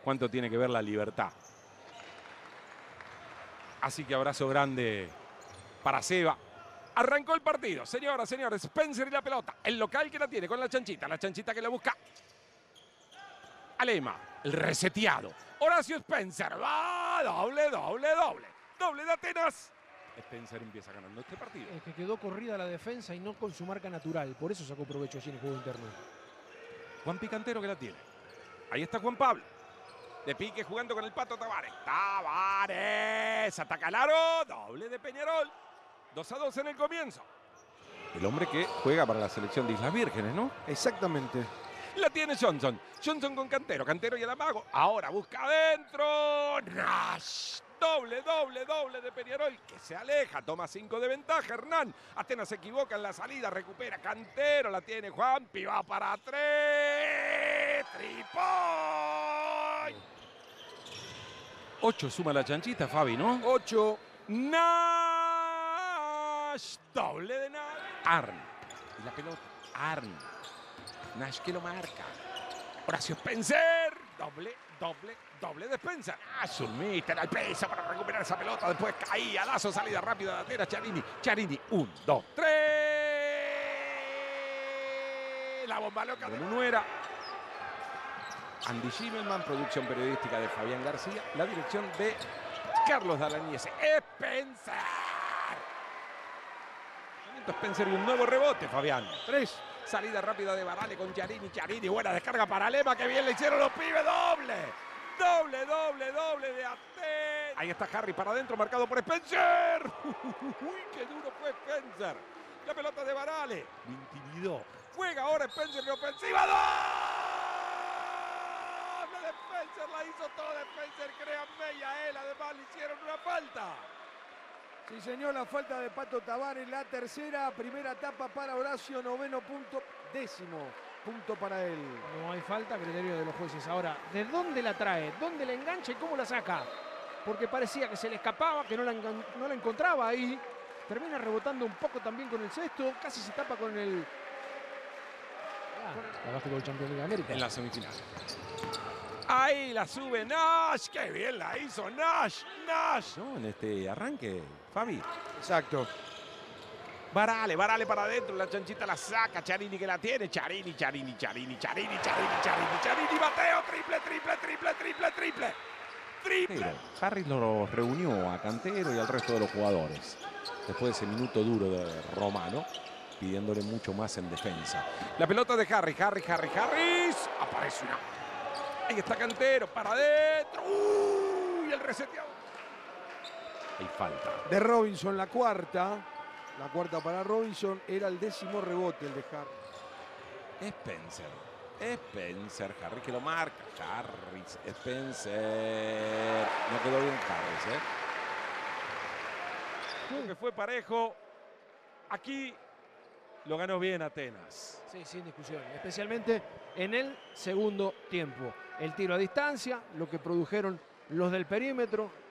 cuánto tiene que ver la libertad. Así que abrazo grande para Seba. Arrancó el partido, señoras, señores. Spencer y la pelota. El local que la tiene con la chanchita. La chanchita que la busca. Alema, el reseteado. Horacio Spencer. Va, doble, doble, doble. Doble de Atenas. Spencer empieza ganando este partido. Es que quedó corrida la defensa y no con su marca natural. Por eso sacó provecho allí en el juego interno. Juan Picantero que la tiene. Ahí está Juan Pablo. De pique jugando con el Pato Tavares. Tavares. Ataca al aro. Doble de Peñarol. 2-2 en el comienzo. El hombre que juega para la selección de Islas Vírgenes, ¿no? Exactamente. La tiene Johnson. Johnson con Cantero. Cantero y el amago. Ahora busca adentro. Nash. Doble, doble, doble de Peñarol que se aleja. Toma 5 de ventaja. Hernán. Atenas se equivoca en la salida. Recupera Cantero. La tiene Juanpi. Va para 3. Tripoy. 8 suma la chanchita, Fabi, ¿no? 8. Nash. Doble de Nash. Arn. Y la pelota. Arn. Nash que lo marca. Horacio Spencer. Doble, doble, doble de Spencer. Zulmiter al peso para recuperar esa pelota. Después caía. Lazo, salida rápida de Atenas. Charini. Charini. 1, 2, 3. La bomba loca de Munuera. Andy Schimmelman, producción periodística de Fabián García. La dirección de Carlos Dalañese. Spencer. Spencer y un nuevo rebote, Fabián. 3. Salida rápida de Barale con Charini. Charini, buena descarga para Lema. Que bien le hicieron los pibes. Doble. Doble, doble, doble de Atenas. Ahí está Harry para adentro, marcado por Spencer. Uy, qué duro fue Spencer. La pelota de Barale. Lo intimidó. Juega ahora Spencer de ofensiva. ¡2! La de Spencer la hizo toda Spencer. Créanme, y a él además le hicieron una falta. Sí, señor, la falta de Pato Tavares, la tercera, primera etapa para Horacio, 9º punto, 10º punto para él. No hay falta, criterio de los jueces. Ahora, ¿de dónde la trae? ¿Dónde la engancha y cómo la saca? Porque parecía que se le escapaba, que no la encontraba ahí. Termina rebotando un poco también con el cesto, casi se tapa con el... la Básquetbol Champions de América. En la semifinal. Ahí la sube Nash. ¡Qué bien la hizo Nash! Nash, ¿no? En este arranque, Fabi. Exacto. Barale, Barale para adentro. La chanchita la saca. Charini que la tiene. Charini, Charini, Charini, Charini, Charini, Charini, Charini. Bateo. Triple, triple, triple, triple, triple. Triple. Harris lo reunió a Cantero y al resto de los jugadores. Después de ese minuto duro de Romano, pidiéndole mucho más en defensa. La pelota de Harris. Harris. Aparece una... Ahí está Cantero, para adentro. ¡Uy! El reseteado. Hay falta. De Robinson, la cuarta. La cuarta para Robinson. Era el 10º rebote el de Harris. Spencer. Harris que lo marca. Harris. Spencer. No quedó bien Harris, ¿eh? Creo que fue parejo. Aquí lo ganó bien Atenas. Sí, sin discusión. Especialmente en el segundo tiempo. El tiro a distancia, lo que produjeron los del perímetro,